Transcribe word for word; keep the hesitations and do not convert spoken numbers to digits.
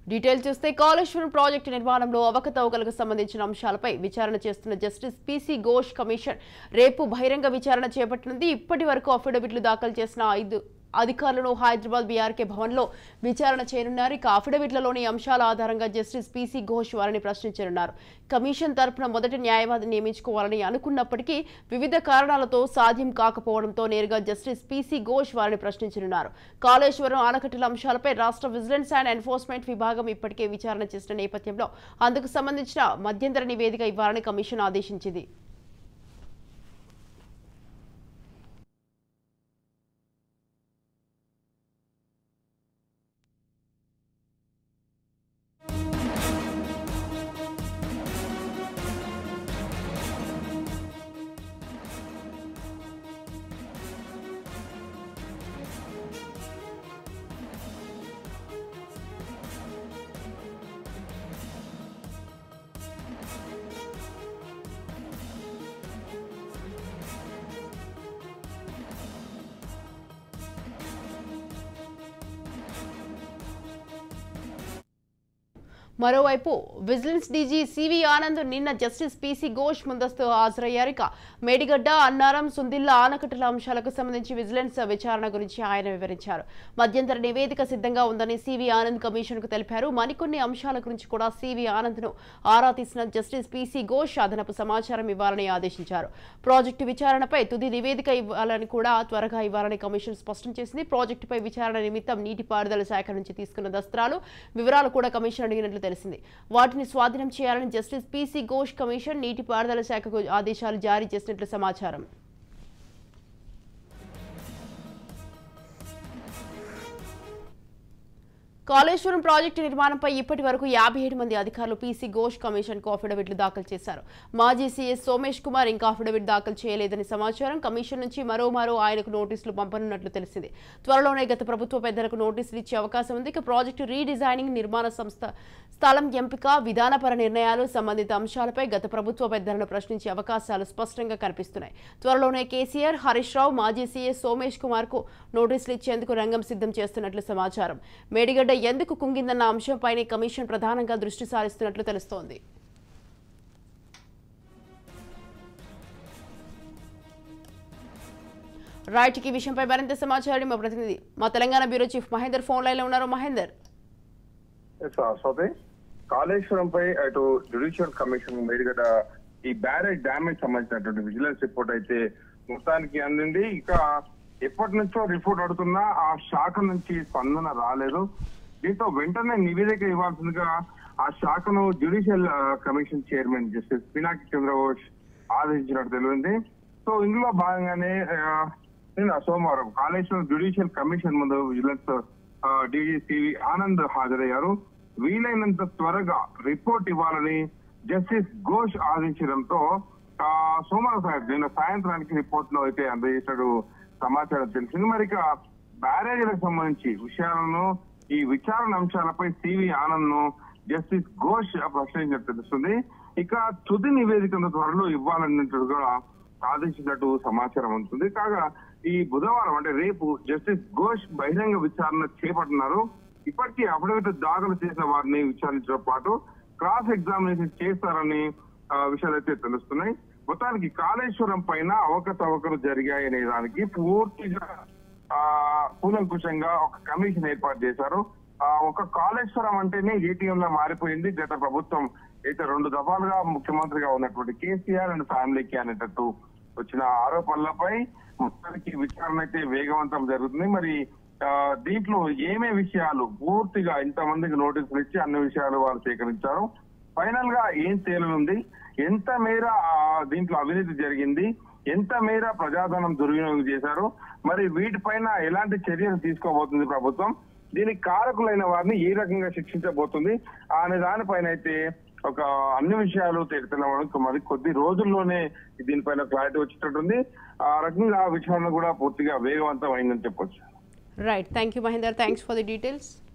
Detail చూస్తే Kaleshwaram project నిర్మాణంలో అవకతవకలకు సంబంధించిన అంశాలపై విచారణ చేస్తున్న జస్టిస్ పీసీ ఘోష్ కమిషన్ రేపు బహిరంగ విచారణ చేపట్టనుంది. ఇప్పటి వరకు అఫిడవిట్లు దాఖలు చేసిన ఐదు అధికారులను హైదరాబాద్ బీఆర్కే భవన్లో విచారణ చేయనున్నారు. ఇక అఫిడవిట్లలోని అంశాల ఆధారంగా జస్టిస్ పీసీ ఘోష్ వారిని ప్రశ్నించనున్నారు. కమిషన్ తరపున మొదటి న్యాయవాదిని నియమించుకోవాలని అనుకున్నప్పటికీ వివిధ కారణాలతో సాధ్యం కాకపోవడంతో నేరుగా జస్టిస్ పీసీ ఘోష్ వారిని ప్రశ్నించనున్నారు. కాళేశ్వరం ఆనకట్టల అంశాలపై రాష్ట్ర విజిలెన్స్ అండ్ ఎన్ఫోర్స్మెంట్ విభాగం ఇప్పటికే విచారణ చేసిన నేపథ్యంలో అందుకు సంబంధించిన మధ్యంతర నివేదిక ఇవ్వాలని కమిషన్ ఆదేశించింది. మరోవైపు విజిలెన్స్ డీజీ సివి ఆనంద్ నిన్న జస్టిస్ పీసీ ఘోష్ ముందస్తు హాజరయ్యారు. ఇక మేడిగడ్డ, అన్నారం, సుందిళ్ల ఆనకట్టల అంశాలకు సంబంధించి విజిలెన్స్ విచారణ గురించి ఆయన వివరించారు. మధ్యంతర నివేదిక సిద్ధంగా ఉందని సివి ఆనంద్ కమిషన్ కు తెలిపారు. మరికొన్ని అంశాల గురించి కూడా సివి ఆనంద్ ను ఆరా తీసిన జస్టిస్ పీసీ ఘోష్ అదనపు సమాచారం ఇవ్వాలని ఆదేశించారు. ప్రాజెక్టు విచారణపై తుది నివేదిక ఇవ్వాలని కూడా త్వరగా ఇవ్వాలని కమిషన్ స్పష్టం చేసింది. ప్రాజెక్టుపై విచారణ నిమిత్తం నీటిపారుదల శాఖ నుంచి తీసుకున్న దస్త్రాలు, వివరాలు కూడా కమిషన్ అడిగినట్లు తెలిసింది. వాటిని స్వాధీనం చేయాలని జస్టిస్ పీసీ ఘోష్ కమిషన్ నీటిపారుదల శాఖకు ఆదేశాలు జారీ చేసినట్లు సమాచారం. కాళేశ్వరం ప్రాజెక్టు నిర్మాణంపై ఇప్పటి వరకు యాభై ఏడు మంది అధికారులు పీసీ ఘోష్ కమిషన్ కు అఫిడవిట్లు దాఖలు చేశారు. మాజీ సీఎస్ సోమేష్ కుమార్ ఇంకా అఫిడవిట్ దాఖలు చేయలేదని సమాచారం. కమిషన్ నుంచి మరోమారో ఆయనకు నోటీసులు పంపనున్నట్లు తెలిసింది. త్వరలోనే గత ప్రభుత్వ పెద్దలకు నోటీసులు ఇచ్చే అవకాశం ఉంది. ఇక ప్రాజెక్టు రీడిజైనింగ్, నిర్మాణ సంస్థ స్థలం ఎంపిక, విధానపర నిర్ణయాలు సంబంధిత అంశాలపై గత ప్రభుత్వ పెద్దలను ప్రశ్నించే అవకాశాలు స్పష్టంగా కనిపిస్తున్నాయి. త్వరలోనే కేసీఆర్, హరీష్ రావు, మాజీ సీఎస్ సోమేష్ కుమార్ కు నోటీసులు ఇచ్చేందుకు రంగం సిద్ధం చేస్తున్నట్లు సమాచారం. మేడిగడ్డ ఎందుకు కుంగిందన్న అంశంపైనే కమిషన్ ప్రధానంగా దృష్టి సారిస్తున్నట్లు తెలుస్తోంది. రైట్, ఈ విషయంపై మరింత సమాచారం మా ప్రతినిధి, మా Telangana bureau chief Mahender phone line లో ఉన్నారు. మహేందర్, కాళేశ్వరంపై అటు జ్యుడిషియల్ కమిషన్ మేడిగడ్డ ఈ బ్యారేజ్ డ్యామేజ్ సంబంధించినటువంటి విజిలెన్స్ రిపోర్ట్ అయితే మొత్తానికి అందింది. ఇక ఎప్పటి నుంచో రిపోర్ట్ అడుగుతున్నా ఆ శాఖ నుంచి స్పందన రాలేదు. దీంతో వెంటనే నివేదిక ఇవ్వాల్సిందిగా ఆ శాఖను judicial commission chairman justice Pinaki Chandra Ghose ఆదేశించినట్టు తెలిసింది. సో ఇందులో భాగంగానే నిన్న సోమవారం కాళేశ్వరం జ్యుడిషియల్ కమిషన్ ముందు విజిలెన్స్ డీజీ సివి ఆనంద్ హాజరయ్యారు. వీలైనంత త్వరగా రిపోర్ట్ ఇవ్వాలని జస్టిస్ ఘోష్ ఆదేశించడంతో సోమవారం నిన్న సాయంత్రానికి రిపోర్ట్ లో అయితే అందజేసినట్టు సమాచారం తెలిసింది. మరి ఇక బ్యారేజీలకు సంబంధించి విషయాలను, ఈ విచారణ అంశాలపై సివి ఆనంద్ ను జస్టిస్ ఘోష్ ప్రశ్నించినట్టు తెలుస్తుంది. ఇక తుది నివేదికను త్వరలో ఇవ్వాలన్నట్టుగా ఆదేశించినట్టు సమాచారం ఉంటుంది. కాగా ఈ బుధవారం అంటే రేపు జస్టిస్ ఘోష్ బహిరంగ విచారణ చేపడుతున్నారు. ఇప్పటికీ అఫిడవిట్ దాఖలు చేసిన వారిని విచారించడం పాటు క్రాస్ ఎగ్జామినేషన్ చేస్తారని విషయాలు అయితే తెలుస్తున్నాయి. మొత్తానికి కాళేశ్వరం పైన అవకతవకలు జరిగాయనే దానికి పూర్తిగా ఆ కూలంకుషంగా ఒక కమిషన్ ఏర్పాటు చేశారు. ఆ ఒక కాళేశ్వరం అంటేనే ఏటీఎం లా మారిపోయింది. గత ప్రభుత్వం అయితే రెండు దఫాలుగా ముఖ్యమంత్రిగా ఉన్నటువంటి కేసీఆర్ అండ్ ఫ్యామిలీకి అనేటట్టు వచ్చిన ఆరోపణలపై మొత్తానికి విచారణ అయితే వేగవంతం జరుగుతుంది. మరి ఆ దీంట్లో ఏమే విషయాలు పూర్తిగా ఇంతమందికి నోటీసులు ఇచ్చి అన్ని విషయాలు వారు సేకరించారు. ఫైనల్ గా ఏం తేలనుంది, ఎంత మేర దీంట్లో అవినీతి జరిగింది, ఎంత మేర ప్రజాధనం దుర్వినియోగం చేశారు, మరి వీటిపైన ఎలాంటి చర్యలు తీసుకోబోతుంది ప్రభుత్వం, దీనికి కారకులైన వారిని ఏ రకంగా శిక్షించబోతుంది అనే దానిపైన అయితే ఒక అన్ని విషయాలు తెలవడం మరి కొద్ది రోజుల్లోనే దీనిపైన క్లారిటీ వచ్చేటట్టుంది. ఆ రకంగా విచారణ కూడా పూర్తిగా వేగవంతం అయిందని చెప్పొచ్చు. Right, thank you Mahender, thanks for the details.